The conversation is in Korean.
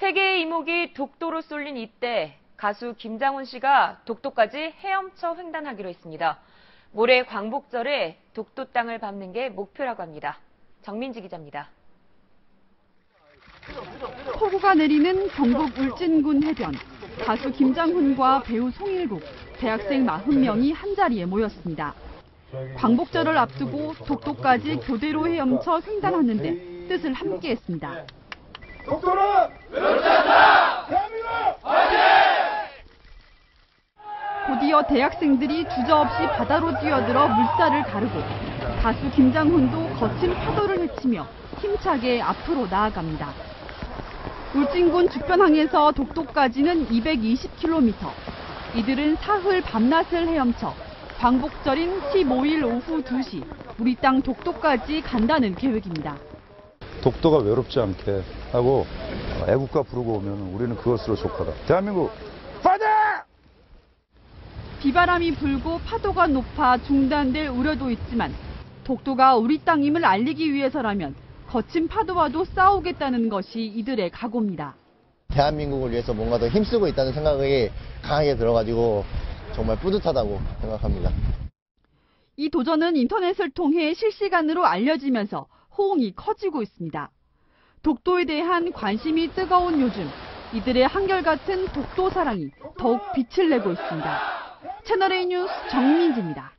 세계의 이목이 독도로 쏠린 이때 가수 김장훈 씨가 독도까지 헤엄쳐 횡단하기로 했습니다. 모레 광복절에 독도 땅을 밟는 게 목표라고 합니다. 정민지 기자입니다. 폭우가 내리는 경북 울진군 해변. 가수 김장훈과 배우 송일국, 대학생 40명이 한자리에 모였습니다. 광복절을 앞두고 독도까지 교대로 헤엄쳐 횡단하는데 뜻을 함께했습니다. 독도는 외롭지 않다! 대한민국 화이팅! 곧이어 대학생들이 주저없이 바다로 뛰어들어 물살을 가르고 가수 김장훈도 거친 파도를 헤치며 힘차게 앞으로 나아갑니다. 울진군 죽변항에서 독도까지는 220km. 이들은 사흘 밤낮을 헤엄쳐 광복절인 15일 오후 2시 우리 땅 독도까지 간다는 계획입니다. 독도가 외롭지 않게 하고 애국가 부르고 오면 우리는 그것으로 족하다. 대한민국 파이팅! 비바람이 불고 파도가 높아 중단될 우려도 있지만 독도가 우리 땅임을 알리기 위해서라면 거친 파도와도 싸우겠다는 것이 이들의 각오입니다. 대한민국을 위해서 뭔가 더 힘쓰고 있다는 생각이 강하게 들어가지고 정말 뿌듯하다고 생각합니다. 이 도전은 인터넷을 통해 실시간으로 알려지면서 호응이 커지고 있습니다. 독도에 대한 관심이 뜨거운 요즘, 이들의 한결같은 독도 사랑이 더욱 빛을 내고 있습니다. 채널A 뉴스 정민지입니다.